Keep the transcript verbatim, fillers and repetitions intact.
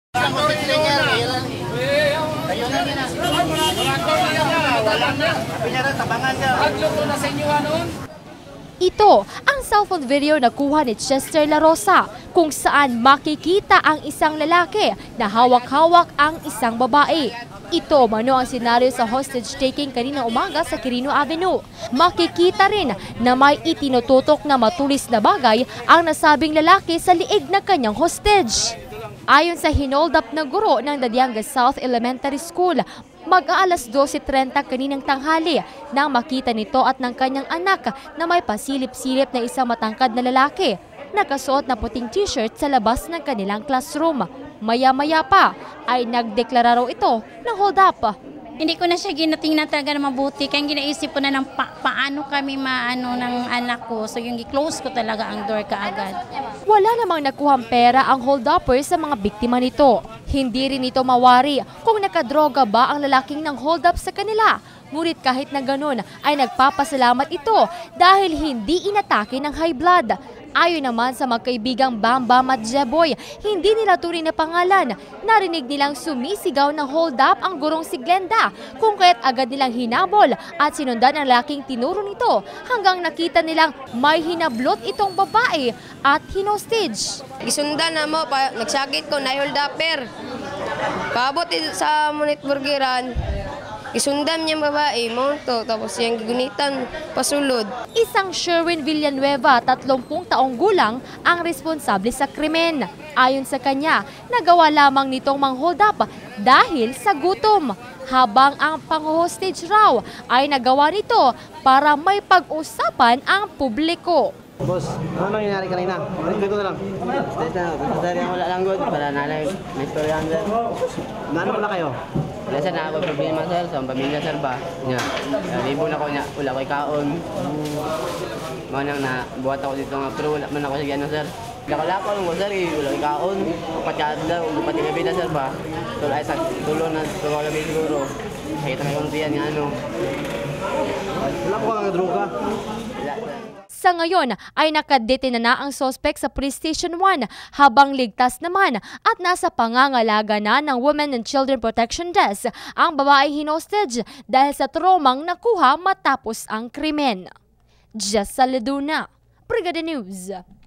Ito ang cellphone video na kuha ni Chester La Rosa kung saan makikita ang isang lalaki na hawak-hawak ang isang babae. Ito mano ang senaryo sa hostage-taking kaninang umaga sa Quirino Avenue. Makikita rin na may itinututok na matulis na bagay ang nasabing lalaki sa liig na kanyang hostage. Ayon sa hinold up na guro ng Dadianga South Elementary School, mag-aalas dose trenta kaninang tanghali nang makita nito at ng kanyang anak na may pasilip-silip na isang matangkad na lalaki. Nakasuot na puting t-shirt sa labas ng kanilang classroom. Maya-maya pa ay nagdeklara raw ito ng hold up. Hindi ko na siya ginatingnan talaga na mabuti. Kaya ginaisip ko na ng pa paano kami maano ng anak ko. So yung i-close ko talaga ang door kaagad. Wala namang nakuhang pera ang hold-upper sa mga biktima nito. Hindi rin ito mawari kung nakadroga ba ang lalaking ng hold-up sa kanila. Ngunit kahit na ganun ay nagpapasalamat ito dahil hindi inatake ng high blood. Ayon naman sa magkaibigang Bam Bam at Jeboy, hindi nila tunay na pangalan. Narinig nilang sumisigaw ng hold-up ang gurong si Glenda, kung kaya't agad nilang hinabol at sinundan ang laking tinuro nito hanggang nakita nilang may hinablot itong babae at hinostage. Gisundan na mo, pa, nagsakit ko na hold-upper. Paabot sa Munit Burgeran. Isundan niya babae mo to, tapos yung gigunitan pasulod. Isang Sherwin Villanueva, tatlumpung taong gulang, ang responsable sa krimen. Ayon sa kanya, nagawa lamang nitong mang-hold up dahil sa gutom. Habang ang pang-hostage raw ay nagawa nito para may pag-usapan ang publiko. Boss, ano nang nangyari kanina? Dito na lang. Dito na, dari wala lang good para nalay may storyan sir. Gaano pala kayo? Wala sir, na problema sir sa pamilya sir ba? Nya. Libo na ko nya, wala koy kaon. Mao nang na buhat ako dito nga pero wala man ako sa ano sir. Nakalako lang ko sir, wala koy kaon. Patyad daw, pati gabi na sir ba? Tul ay sa tulo na tulo gabi siguro. Kita na yung tiyan nga ano. Wala ko nga droga. Sa ngayon ay nakadetena na ang suspect sa Police Station one habang ligtas naman at nasa pangangalaga na ng Women and Children Protection Desk ang babae hinostage dahil sa traumang nakuha matapos ang krimen. Jessa Leduna, Brigada News.